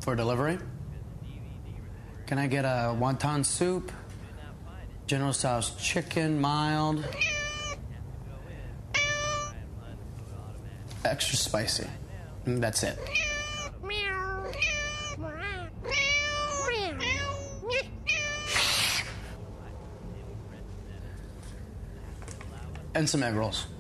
for delivery. Can I get a wonton soup, General Tso's chicken, mild, extra spicy. And that's it. And some egg rolls.